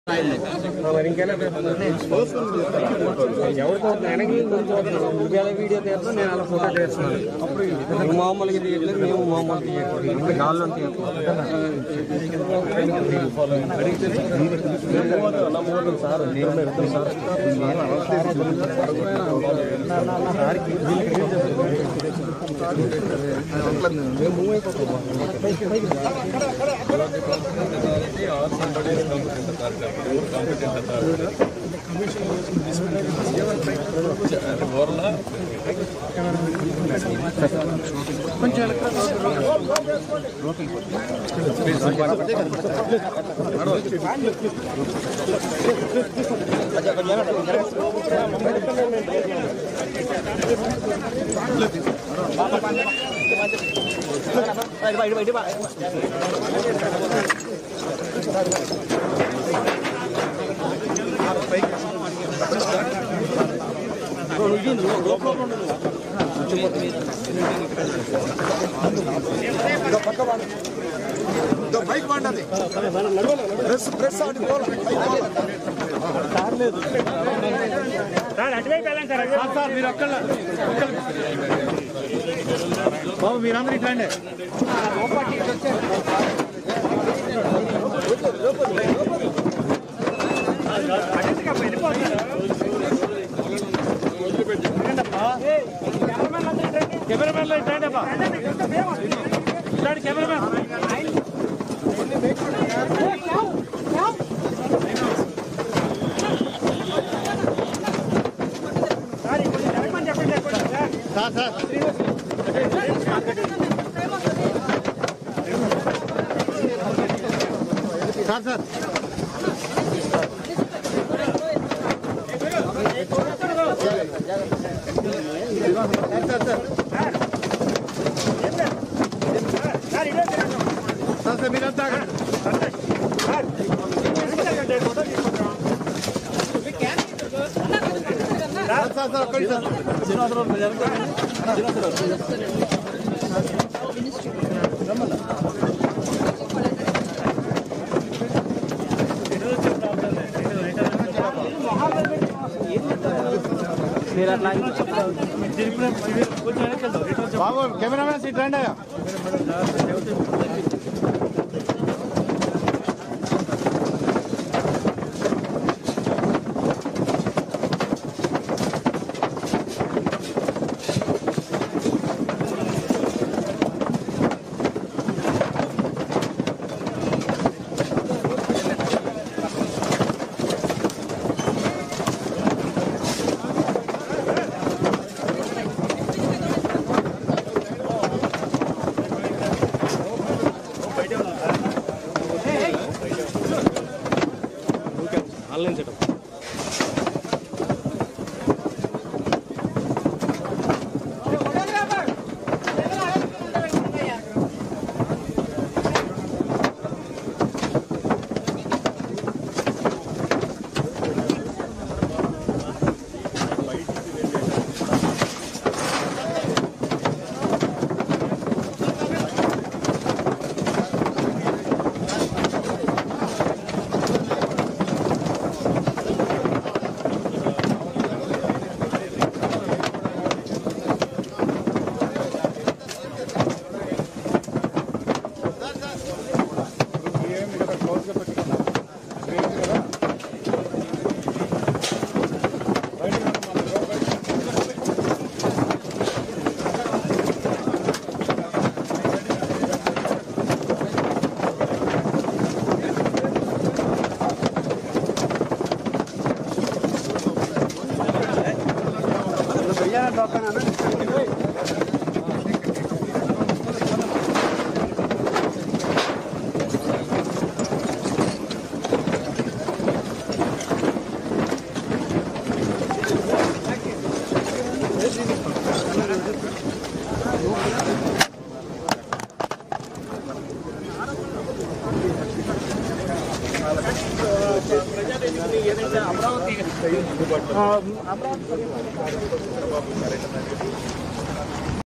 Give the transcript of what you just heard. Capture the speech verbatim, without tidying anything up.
ఎవరితో వెనక్కి నువ్వు వీడియో తీస్తావు, నేను అలా ఫోటో చేస్తున్నాను. నువ్వు మామూలుగా తీయట్లేదు, మేము మామూలు తీయట్లేదు, గాల్లో కొంచెం బైక్ పండది ప్రెస్ ప్రెస్ ఆడి సార్ మీరు ఒక్కళ్ళ బాబు మీరందరూ ఇట్లాండి కెమెరామెన్లో ఇట్లాండి అబ్బా ఇట్లాంటి cameraman sir sir sir sir sir మీరంతా సార్ సార్ ఒక్కడి సార్ బాబు కెమెరామెన్ సీట్ రండి ఆన్లైన్ సెటప్ అమరావతి